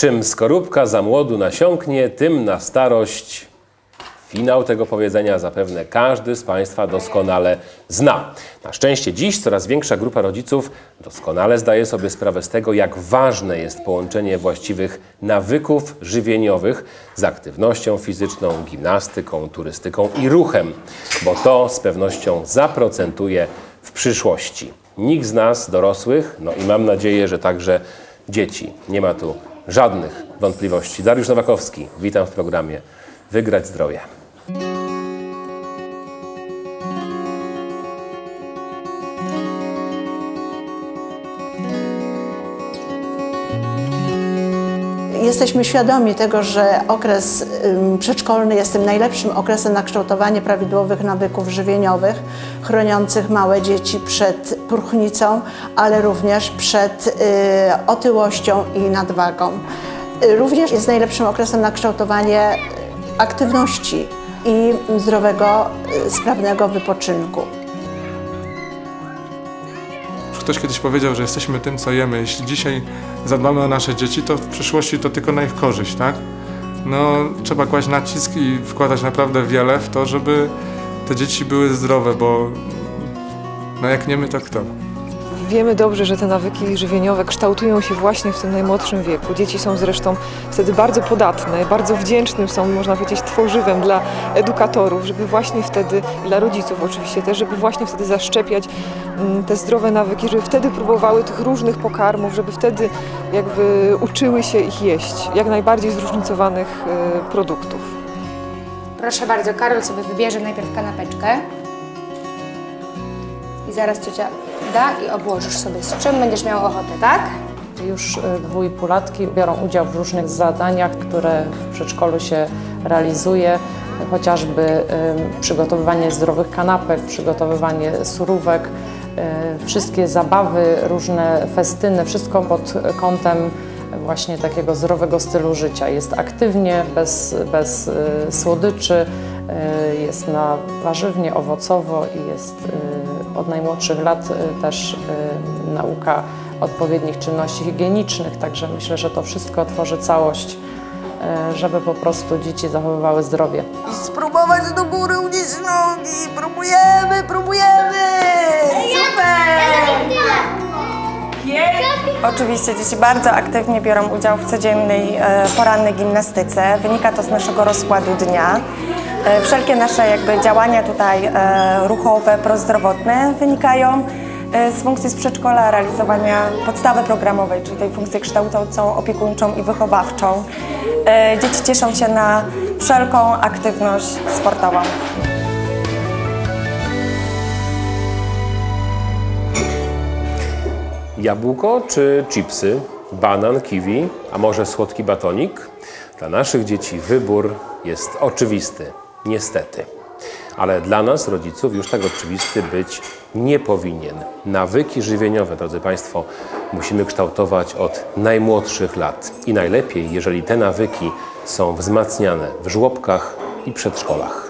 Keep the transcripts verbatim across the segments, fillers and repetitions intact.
Czym skorupka za młodu nasiąknie, tym na starość. Finał tego powiedzenia zapewne każdy z Państwa doskonale zna. Na szczęście dziś coraz większa grupa rodziców doskonale zdaje sobie sprawę z tego, jak ważne jest połączenie właściwych nawyków żywieniowych z aktywnością fizyczną, gimnastyką, turystyką i ruchem, bo to z pewnością zaprocentuje w przyszłości. Nikt z nas, dorosłych, no i mam nadzieję, że także dzieci, nie ma tu żadnych wątpliwości. Dariusz Nowakowski, witam w programie Wygrać Zdrowie. Jesteśmy świadomi tego, że okres przedszkolny jest tym najlepszym okresem na kształtowanie prawidłowych nawyków żywieniowych, chroniących małe dzieci przed próchnicą, ale również przed otyłością i nadwagą. Również jest najlepszym okresem na kształtowanie aktywności i zdrowego, sprawnego wypoczynku. Ktoś kiedyś powiedział, że jesteśmy tym, co jemy. Jeśli dzisiaj zadbamy o nasze dzieci, to w przyszłości to tylko na ich korzyść, tak? No, trzeba kłaść nacisk i wkładać naprawdę wiele w to, żeby te dzieci były zdrowe, bo no jak nie my, to kto? Wiemy dobrze, że te nawyki żywieniowe kształtują się właśnie w tym najmłodszym wieku. Dzieci są zresztą wtedy bardzo podatne, bardzo wdzięcznym są, można powiedzieć, tworzywem dla edukatorów, żeby właśnie wtedy, dla rodziców oczywiście też, żeby właśnie wtedy zaszczepiać te zdrowe nawyki, żeby wtedy próbowały tych różnych pokarmów, żeby wtedy jakby uczyły się ich jeść, jak najbardziej zróżnicowanych produktów. Proszę bardzo, Karol sobie wybierze najpierw kanapeczkę i zaraz ciocia da i obłożysz sobie, z czym będziesz miał ochotę, tak? Już dwuipółlatki biorą udział w różnych zadaniach, które w przedszkolu się realizuje, chociażby y, przygotowywanie zdrowych kanapek, przygotowywanie surówek, y, wszystkie zabawy, różne festyny, wszystko pod kątem właśnie takiego zdrowego stylu życia. Jest aktywnie, bez, bez y, słodyczy, y, jest na warzywnie, owocowo i jest y, od najmłodszych lat y, też y, nauka odpowiednich czynności higienicznych, także myślę, że to wszystko tworzy całość, y, żeby po prostu dzieci zachowywały zdrowie. I spróbować do góry unieść nogi, próbujemy, próbujemy! Super! Oczywiście dzieci bardzo aktywnie biorą udział w codziennej e, porannej gimnastyce. Wynika to z naszego rozkładu dnia. E, wszelkie nasze jakby działania tutaj e, ruchowe, prozdrowotne wynikają e, z funkcji z przedszkola, realizowania podstawy programowej, czyli tej funkcji kształcącą, opiekuńczą i wychowawczą. E, dzieci cieszą się na wszelką aktywność sportową. Jabłko czy chipsy, banan, kiwi, a może słodki batonik? Dla naszych dzieci wybór jest oczywisty, niestety. Ale dla nas, rodziców, już tak oczywisty być nie powinien. Nawyki żywieniowe, drodzy Państwo, musimy kształtować od najmłodszych lat. I najlepiej, jeżeli te nawyki są wzmacniane w żłobkach i przedszkolach.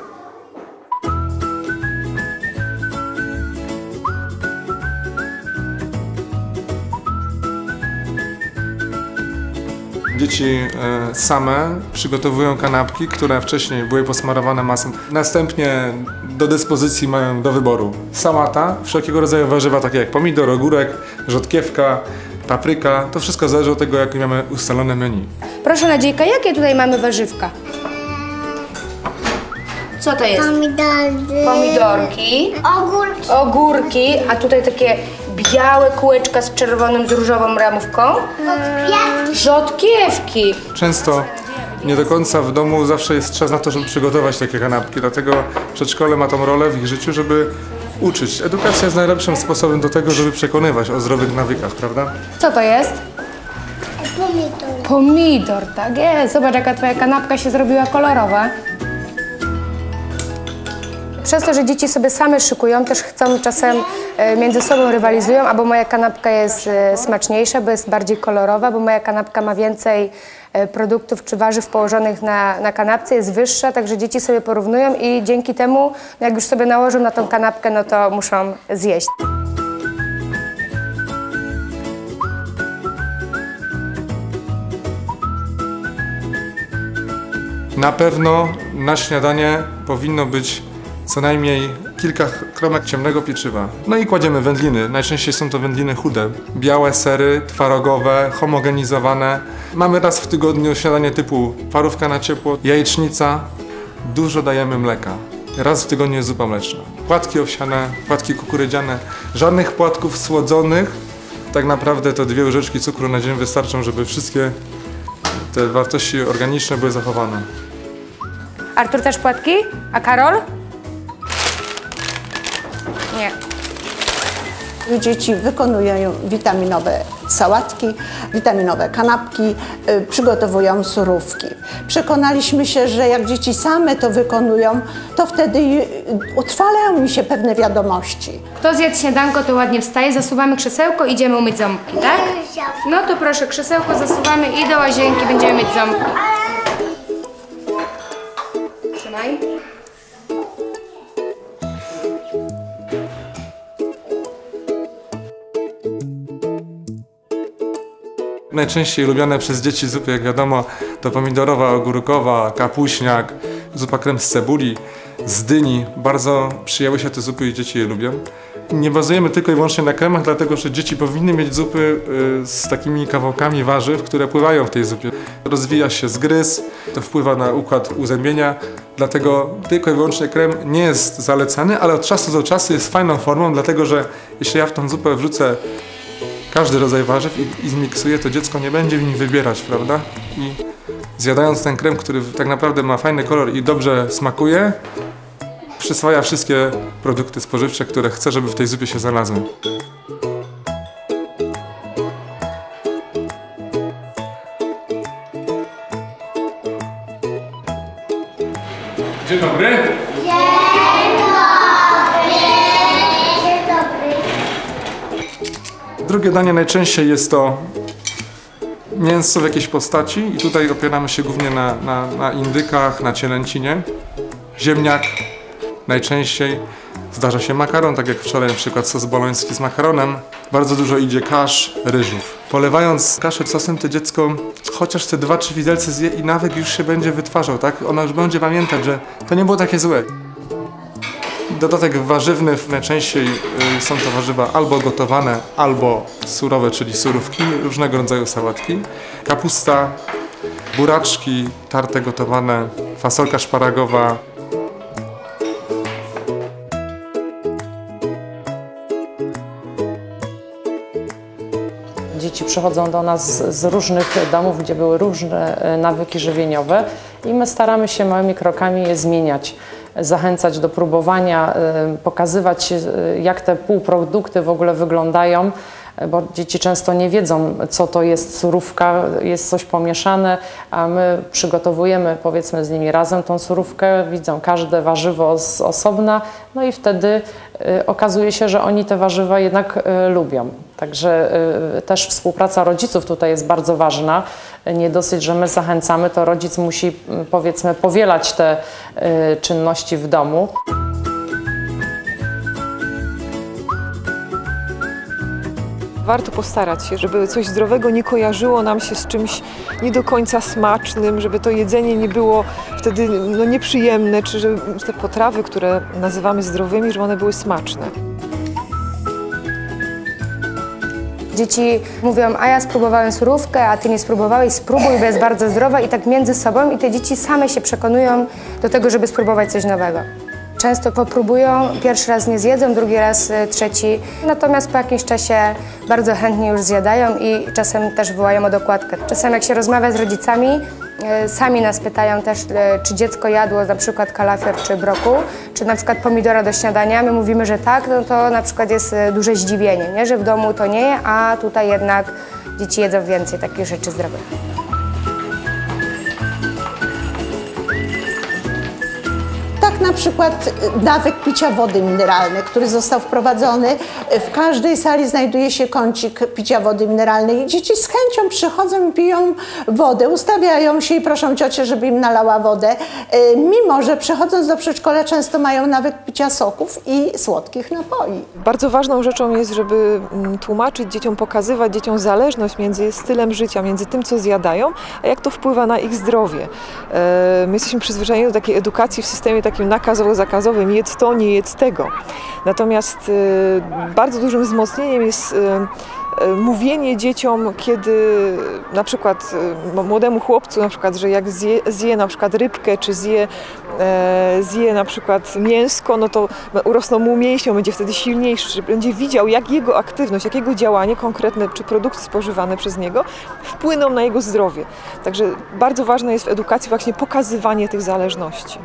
Dzieci e, same przygotowują kanapki, które wcześniej były posmarowane masą. Następnie do dyspozycji mają do wyboru sałata, wszelkiego rodzaju warzywa takie jak pomidor, ogórek, rzodkiewka, papryka. To wszystko zależy od tego, jakie mamy ustalone menu. Proszę Nadziejka, jakie tutaj mamy warzywka? Co to jest? Pomidory. Pomidorki. Ogórki. Ogórki, a tutaj takie białe kółeczka z czerwoną, z różową ramówką. Rzodkiewki. Rzodkiewki. Często nie do końca w domu zawsze jest czas na to, żeby przygotować takie kanapki, dlatego przedszkole ma tą rolę w ich życiu, żeby uczyć. Edukacja jest najlepszym sposobem do tego, żeby przekonywać o zdrowych nawykach, prawda? Co to jest? Pomidor. Pomidor, tak jest. Zobacz, jaka twoja kanapka się zrobiła kolorowa. Przez to, że dzieci sobie same szykują, też chcą czasem między sobą rywalizują, albo moja kanapka jest smaczniejsza, bo jest bardziej kolorowa, bo moja kanapka ma więcej produktów czy warzyw położonych na, na kanapce, jest wyższa, także dzieci sobie porównują i dzięki temu, jak już sobie nałożą na tą kanapkę, no to muszą zjeść. Na pewno na śniadanie powinno być co najmniej kilka kromek ciemnego pieczywa. No i kładziemy wędliny. Najczęściej są to wędliny chude. Białe sery, twarogowe, homogenizowane. Mamy raz w tygodniu śniadanie typu parówka na ciepło, jajecznica. Dużo dajemy mleka. Raz w tygodniu jest zupa mleczna. Płatki owsiane, płatki kukurydziane. Żadnych płatków słodzonych. Tak naprawdę to dwie łyżeczki cukru na dzień wystarczą, żeby wszystkie te wartości organiczne były zachowane. Artur, też płatki? A Karol? Nie. Dzieci wykonują witaminowe sałatki, witaminowe kanapki, y, przygotowują surówki. Przekonaliśmy się, że jak dzieci same to wykonują, to wtedy y, utrwalają mi się pewne wiadomości. Kto zjadł śniadanko, to ładnie wstaje, zasuwamy krzesełko, idziemy umyć ząbki, tak? No to proszę, krzesełko zasuwamy i do łazienki będziemy myć ząbki. Trzymaj. Najczęściej lubiane przez dzieci zupy, jak wiadomo, to pomidorowa, ogórkowa, kapuśniak, zupa krem z cebuli, z dyni. Bardzo przyjęły się te zupy i dzieci je lubią. Nie bazujemy tylko i wyłącznie na kremach, dlatego że dzieci powinny mieć zupy z takimi kawałkami warzyw, które pływają w tej zupie. Rozwija się zgryz, to wpływa na układ uzębienia, dlatego tylko i wyłącznie krem nie jest zalecany, ale od czasu do czasu jest fajną formą, dlatego że jeśli ja w tą zupę wrzucę każdy rodzaj warzyw i, i zmiksuję, to dziecko nie będzie w nim wybierać, prawda? I zjadając ten krem, który tak naprawdę ma fajny kolor i dobrze smakuje, przyswaja wszystkie produkty spożywcze, które chce, żeby w tej zupie się znalazły. Dzień dobry. Drugie danie najczęściej jest to mięso w jakiejś postaci i tutaj opieramy się głównie na, na, na indykach, na cielęcinie. Ziemniak najczęściej. Zdarza się makaron, tak jak wczoraj na przykład sos boloński z makaronem. Bardzo dużo idzie kasz, ryżów. Polewając kaszę sosem, to dziecko chociaż te dwa, trzy widelce zje i nawyk już się będzie wytwarzał, tak? Ono już będzie pamiętać, że to nie było takie złe. Dodatek warzywny najczęściej y, są to warzywa albo gotowane, albo surowe, czyli surówki, różnego rodzaju sałatki. Kapusta, buraczki, tarte gotowane, fasolka szparagowa. Dzieci przychodzą do nas z różnych domów, gdzie były różne nawyki żywieniowe i my staramy się małymi krokami je zmieniać. Zachęcać do próbowania, pokazywać, jak te półprodukty w ogóle wyglądają, bo dzieci często nie wiedzą, co to jest surówka, jest coś pomieszane, a my przygotowujemy, powiedzmy, z nimi razem tą surówkę, widzą każde warzywo z osobna, no i wtedy okazuje się, że oni te warzywa jednak lubią. Także też współpraca rodziców tutaj jest bardzo ważna. Nie dosyć, że my zachęcamy, to rodzic musi, powiedzmy, powielać te czynności w domu. Warto postarać się, żeby coś zdrowego nie kojarzyło nam się z czymś nie do końca smacznym, żeby to jedzenie nie było wtedy no, nieprzyjemne, czy żeby te potrawy, które nazywamy zdrowymi, żeby one były smaczne. Dzieci mówią, a ja spróbowałem surówkę, a ty nie spróbowałeś, spróbuj, bo jest bardzo zdrowa i tak między sobą i te dzieci same się przekonują do tego, żeby spróbować coś nowego. Często popróbują, pierwszy raz nie zjedzą, drugi raz, trzeci, natomiast po jakimś czasie bardzo chętnie już zjadają i czasem też wołają o dokładkę. Czasem jak się rozmawia z rodzicami, sami nas pytają też, czy dziecko jadło na przykład kalafior czy brokuł, czy na przykład pomidora do śniadania. My mówimy, że tak, no to na przykład jest duże zdziwienie, nie? Że w domu to nie je, a tutaj jednak dzieci jedzą więcej takich rzeczy zdrowych. Tak na przykład nawyk picia wody mineralnej, który został wprowadzony. W każdej sali znajduje się kącik picia wody mineralnej i dzieci z chęcią przychodzą i piją wodę, ustawiają się i proszą ciocię, żeby im nalała wodę. mimo że przychodząc do przedszkola często mają nawyk picia soków i słodkich napoi. Bardzo ważną rzeczą jest, żeby tłumaczyć dzieciom, pokazywać dzieciom zależność między stylem życia, między tym, co zjadają, a jak to wpływa na ich zdrowie. My jesteśmy przyzwyczajeni do takiej edukacji w systemie takim nakazowo-zakazowym, jedz to, nie jedz tego. Natomiast bardzo dużym wzmocnieniem jest mówienie dzieciom, kiedy na przykład młodemu chłopcu, na przykład, że jak zje, zje na przykład rybkę, czy zje, e, zje na przykład mięsko, no to urosną mu mięśnie, będzie wtedy silniejszy, będzie widział, jak jego aktywność, jak jego działanie konkretne, czy produkty spożywane przez niego wpłyną na jego zdrowie. Także bardzo ważne jest w edukacji właśnie pokazywanie tych zależności.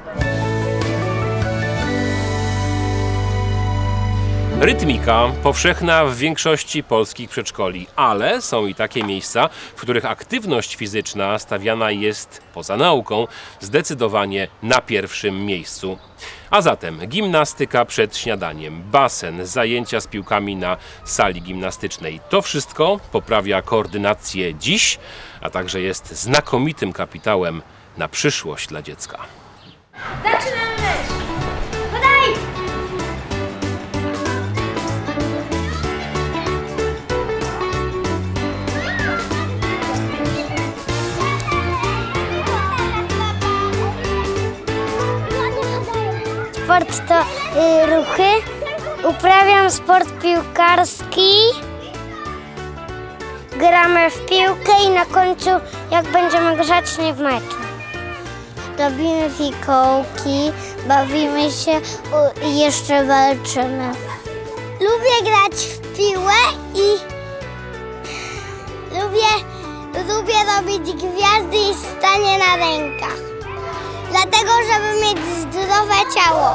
Rytmika powszechna w większości polskich przedszkoli, ale są i takie miejsca, w których aktywność fizyczna stawiana jest poza nauką zdecydowanie na pierwszym miejscu. A zatem gimnastyka przed śniadaniem, basen, zajęcia z piłkami na sali gimnastycznej. To wszystko poprawia koordynację dziś, a także jest znakomitym kapitałem na przyszłość dla dziecka. Zaczynamy mecz! Podaj! Sport to y, ruchy. Uprawiam sport piłkarski. Gramy w piłkę i na końcu, jak będziemy grzeczni, w meczu. Robimy fikołki, bawimy się i jeszcze walczymy. Lubię grać w piłę i lubię, lubię robić gwiazdy i stanie na rękach. Dlatego, żeby mieć zdrowe ciało.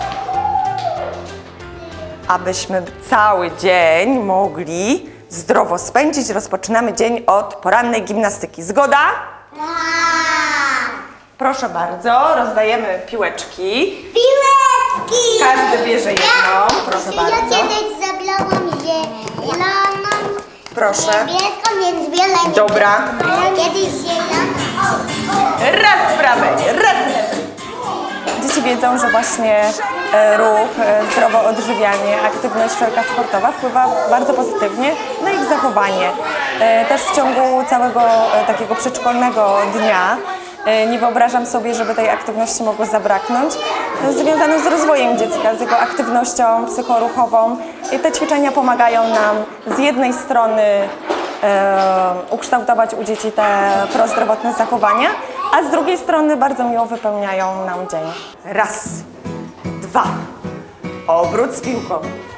Abyśmy cały dzień mogli zdrowo spędzić, rozpoczynamy dzień od porannej gimnastyki. Zgoda? Tak! Proszę bardzo, rozdajemy piłeczki. Piłeczki! Każdy bierze jedną, proszę Ja bardzo. kiedyś zabrałam zieloną, Proszę. niebieską, więc biorę Dobra. niebieską. Kiedyś zieloną. Raz w prawej, raz w lewej. Dzieci wiedzą, że właśnie e, ruch, e, zdrowe odżywianie, aktywność wszelka sportowa wpływa bardzo pozytywnie na ich zachowanie. E, też w ciągu całego e, takiego przedszkolnego dnia e, nie wyobrażam sobie, żeby tej aktywności mogło zabraknąć. E, związane z rozwojem dziecka, z jego aktywnością psychoruchową. I te ćwiczenia pomagają nam z jednej strony e, ukształtować u dzieci te prozdrowotne zachowania, a z drugiej strony bardzo miło wypełniają nam dzień. Raz, dwa, obrót z piłką.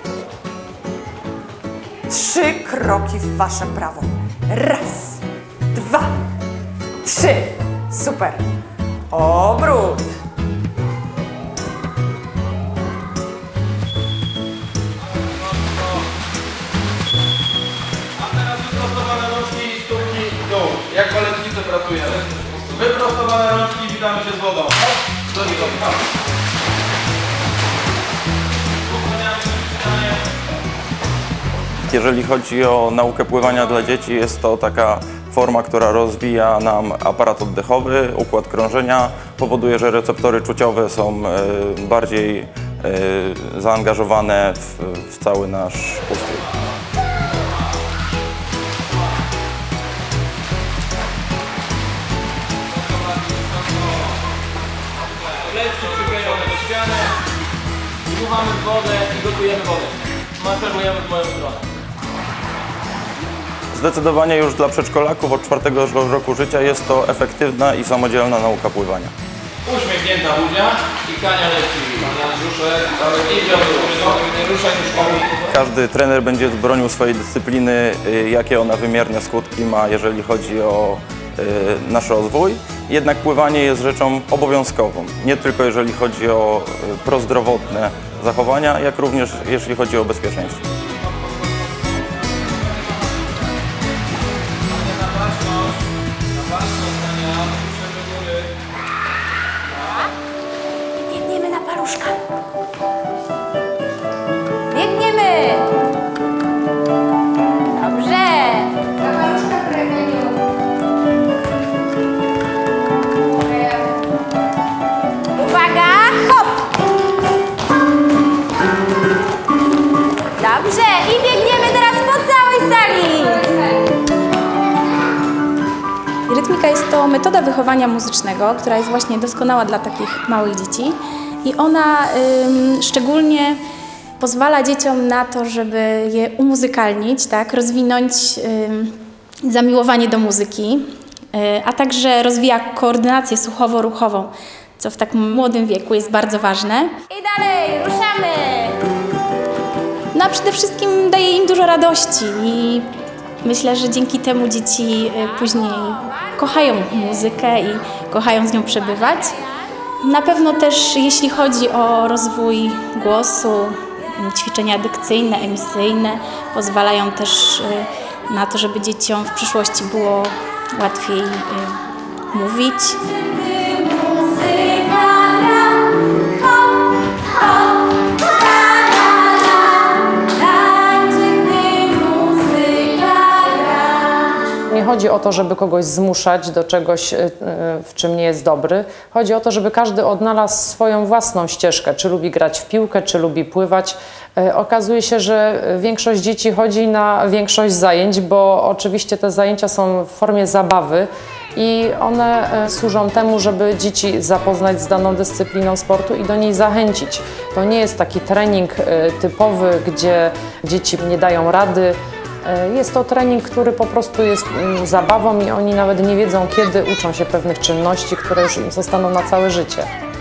Trzy kroki w wasze prawo. Raz, dwa, trzy. Super. Obrót. A teraz wyprostowane rączki i stópki w dół. Jak baletnicy pracujemy. Wyprostowane rączki, witamy się z wodą. Do nikogo. Jeżeli chodzi o naukę pływania dla dzieci, jest to taka forma, która rozwija nam aparat oddechowy, układ krążenia, powoduje, że receptory czuciowe są bardziej zaangażowane w, w cały nasz ustrój. Plecy przyklejone do ściany, wpływamy w wodę i gotujemy wodę. Maszerujemy w moją stronę. Zdecydowanie już dla przedszkolaków od czwartego roku życia jest to efektywna i samodzielna nauka pływania. Uśmiechnięta buzia i Kania leci na brzuszek, ale idzie nie ruszaj nóżkami. Każdy trener będzie bronił swojej dyscypliny, jakie ona wymierne skutki ma, jeżeli chodzi o y, nasz rozwój. Jednak pływanie jest rzeczą obowiązkową, nie tylko jeżeli chodzi o prozdrowotne zachowania, jak również jeśli chodzi o bezpieczeństwo. Biegniemy na paluszka. Biegniemy! Dobrze! Na paluszka Uwaga! metoda wychowania muzycznego, która jest właśnie doskonała dla takich małych dzieci i ona ym, szczególnie pozwala dzieciom na to, żeby je umuzykalnić, tak, rozwinąć ym, zamiłowanie do muzyki, y, a także rozwija koordynację słuchowo-ruchową, co w tak młodym wieku jest bardzo ważne. I dalej, ruszamy! No a przede wszystkim daje im dużo radości i myślę, że dzięki temu dzieci później kochają muzykę i kochają z nią przebywać. Na pewno też jeśli chodzi o rozwój głosu, ćwiczenia dykcyjne, emisyjne pozwalają też na to, żeby dzieciom w przyszłości było łatwiej mówić. Nie chodzi o to, żeby kogoś zmuszać do czegoś, w czym nie jest dobry. Chodzi o to, żeby każdy odnalazł swoją własną ścieżkę. Czy lubi grać w piłkę, czy lubi pływać. Okazuje się, że większość dzieci chodzi na większość zajęć, bo oczywiście te zajęcia są w formie zabawy i one służą temu, żeby dzieci zapoznać z daną dyscypliną sportu i do niej zachęcić. To nie jest taki trening typowy, gdzie dzieci nie dają rady. Jest to trening, który po prostu jest zabawą i oni nawet nie wiedzą, kiedy uczą się pewnych czynności, które już im zostaną na całe życie.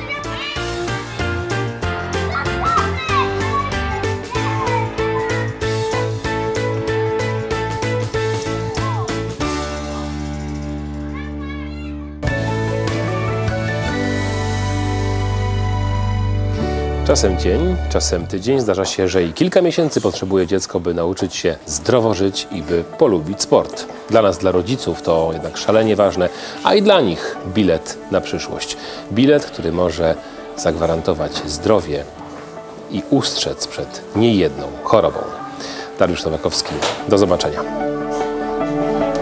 Czasem dzień, czasem tydzień. Zdarza się, że i kilka miesięcy potrzebuje dziecko, by nauczyć się zdrowo żyć i by polubić sport. Dla nas, dla rodziców to jednak szalenie ważne, a i dla nich bilet na przyszłość. Bilet, który może zagwarantować zdrowie i ustrzec przed niejedną chorobą. Dariusz Nowakowski, do zobaczenia.